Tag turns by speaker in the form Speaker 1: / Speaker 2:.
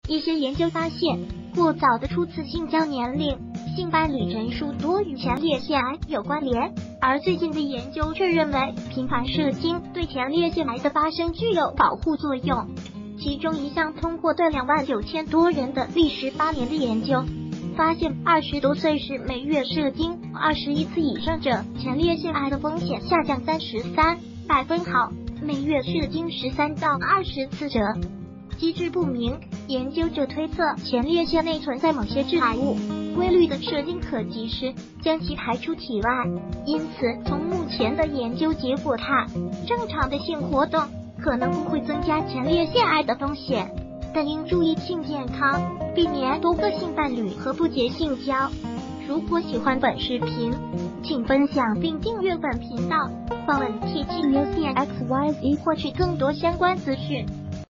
Speaker 1: 一些研究发现，过早的初次性交年龄性伴侣人数多与前列腺癌有关联，而最近的研究却认为频繁射精对前列腺癌的发生具有保护作用。其中一项通过对29000多人的历时8年的研究，发现20多岁时每月射精21次以上者，前列腺癌的风险下降33%，每月射精13到20次者，机制不明。研究者推测前列腺内存在某些致癌物，规律的射精可及时将其排出体外。因此，从目前的研究结果看，正常的性活动可能不会增加前列腺癌的风险，但应注意性健康，避免多个性伴侣和不洁性交。如果喜欢本视频，请分享并订阅本频道，访问 TGNewsXYZ 获取更多相关资讯。